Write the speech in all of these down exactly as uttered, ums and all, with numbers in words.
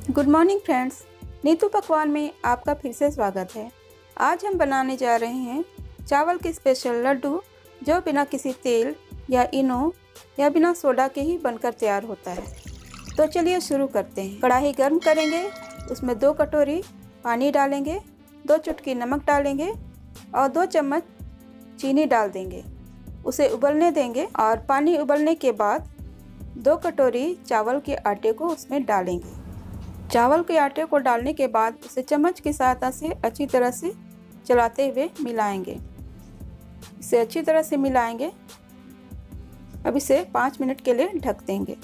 Good morning friends, Neetu पकवान में आपका फिर से स्वागत है। आज हम बनाने जा रहे हैं चावल के स्पेशल लड्डू, जो बिना किसी तेल या इनो या बिना सोडा के ही बनकर तैयार होता है। तो चलिए शुरू करते हैं। कढ़ाई गर्म करेंगे, उसमें दो कटोरी पानी डालेंगे, दो चुटकी नमक डालेंगे और दो चम्मच चीनी डाल देंगे। उसे उबलने देंगे और पानी उबलने के बाद दो कटोरी चावल के आटे को उसमें डालेंगे। चावल के आटे को डालने के बाद उसे चम्मच की सहायता से अच्छी तरह से चलाते हुए मिलाएंगे। इसे अच्छी तरह से मिलाएंगे। अब इसे पाँच मिनट के लिए ढक देंगे।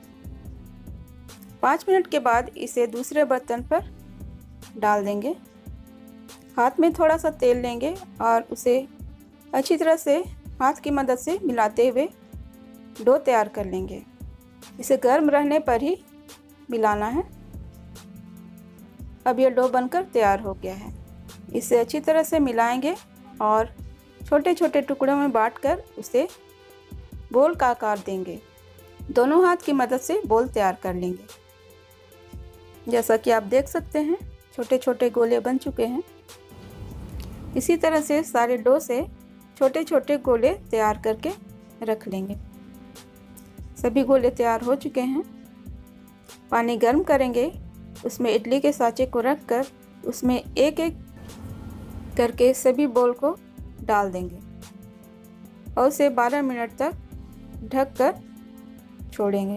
पाँच मिनट के बाद इसे दूसरे बर्तन पर डाल देंगे। हाथ में थोड़ा सा तेल लेंगे और उसे अच्छी तरह से हाथ की मदद से मिलाते हुए डो तैयार कर लेंगे। इसे गर्म रहने पर ही मिलाना है। अब यह डो बनकर तैयार हो गया है। इसे अच्छी तरह से मिलाएंगे और छोटे छोटे टुकड़ों में बांटकर उसे बोल का आकार देंगे। दोनों हाथ की मदद से बोल तैयार कर लेंगे। जैसा कि आप देख सकते हैं, छोटे छोटे गोले बन चुके हैं। इसी तरह से सारे डो से छोटे छोटे गोले तैयार करके रख लेंगे। सभी गोले तैयार हो चुके हैं। पानी गर्म करेंगे, उसमें इडली के सांचे को रखकर उसमें एक एक करके सभी बोल को डाल देंगे और उसे बारह मिनट तक ढक कर छोड़ेंगे।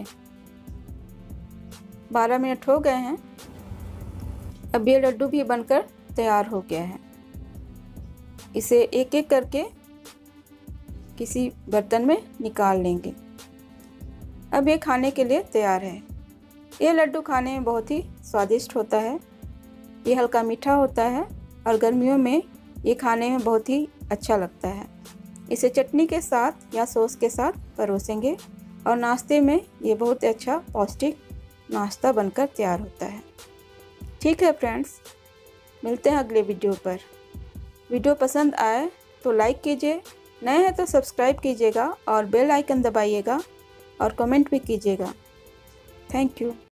बारह मिनट हो गए हैं। अब ये लड्डू भी बनकर तैयार हो गया है। इसे एक एक करके किसी बर्तन में निकाल लेंगे। अब ये खाने के लिए तैयार है। ये लड्डू खाने में बहुत ही स्वादिष्ट होता है। ये हल्का मीठा होता है और गर्मियों में ये खाने में बहुत ही अच्छा लगता है। इसे चटनी के साथ या सॉस के साथ परोसेंगे और नाश्ते में ये बहुत अच्छा पौष्टिक नाश्ता बनकर तैयार होता है। ठीक है फ्रेंड्स, मिलते हैं अगले वीडियो पर। वीडियो पसंद आए तो लाइक कीजिए, नए हैं तो सब्सक्राइब कीजिएगा और बेल आइकन दबाइएगा और कमेंट भी कीजिएगा। Thank you.